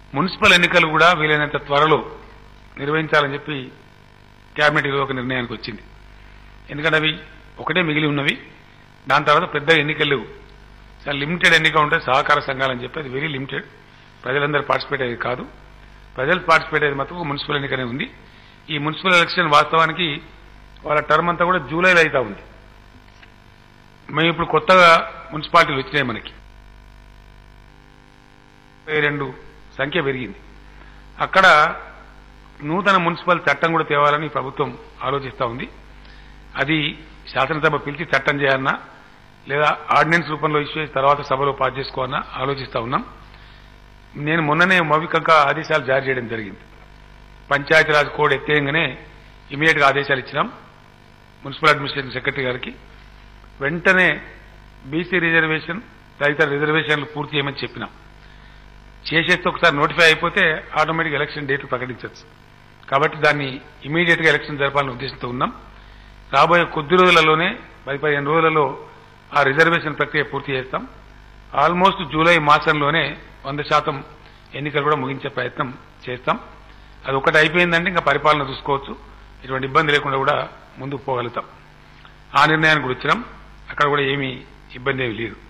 Municipal ఎన్నికలు కూడా వీలైనంత త్వరలో నిర్వహించాలని చెప్పి కేబినెట్ ఈరోజు ఒక నిర్ణయానికి వచ్చింది. ఎందుకంటే అవి ఒకటే మిగిలి ఉన్నవి. దాని తర్వాత పెద్ద ఎన్నికలు లేవు. చాలా లిమిటెడ్ ఎన్నిక ఉంటే సహకార సంఘాలని చెప్పి అది వెరీ లిమిటెడ్. ప్రజలందరూ పార్టిసిపేట్ అయ్యేది కాదు. ప్రజలు పార్టిసిపేట్ అయ్యేది మాత్రం మున్సిపల్ ఎన్నికనే ఉంది. ఈ మున్సిపల్ ఎలక్షన్ వాస్తవానికి వాళ్ళ టర్మ్ అంతా కూడా జూలైలో అవుతా ఉంది. మేము ఇప్పుడు కొత్తగా మున్సిపాలిటీలు వచ్చినాయి. మనకి 22 సంఖ్య పెరిగింది. అక్కడ నూతన మున్సిపల్ చట్టం కూడా తేవాలని ప్రభుత్వం ఆలోచిస్తూ ఉంది. అది శాసనసభ పిలిచి చట్టం చేయాలన్నా లేదా ఆర్డినెన్స్ రూపంలో ఇష్యూ చేసి తర్వాత సభలో పాస్ చేసుకోవాలన్నా ఆలోచిస్తూ ఉన్నాం. నేను మొన్ననే మౌఖికంగా ఆదేశాలు జారీ చేయడం జరిగింది. పంచాయతీరాజ్ కోడ్ ఎత్తేయంగానే ఇమీడియట్ గా ఆదేశాలు ఇచ్చినాం మున్సిపల్ అడ్మినిస్ట్రేషన్ సెక్రటరీ గారికి. వెంటనే బీసీ రిజర్వేషన్ తదితర రిజర్వేషన్లు పూర్తి చేయమని చెప్పినాం. చేసేస్తే ఒకసారి నోటిఫై అయిపోతే ఆటోమేటిక్ ఎలక్షన్ డేట్లు ప్రకటించవచ్చు. కాబట్టి దాన్ని ఇమీడియట్ గా ఎలక్షన్ జరపాలని ఉద్దేశంతో ఉన్నాం. రాబోయే కొద్ది రోజులలోనే 15 రోజులలో ఆ రిజర్వేషన్ ప్రక్రియ పూర్తి చేస్తాం. ఆల్మోస్ట్ జూలై మాసంలోనే 100% ఎన్నికలు కూడా ముగించే ప్రయత్నం చేస్తాం. అది ఒకటి అయిపోయిందంటే ఇంకా పరిపాలన చూసుకోవచ్చు. ఎటువంటి ఇబ్బంది లేకుండా కూడా ముందుకు పోగలుగుతాం. ఆ నిర్ణయానికి కూడా వచ్చినాం. అక్కడ కూడా ఏమీ ఇబ్బంది ఏమీ లేదు.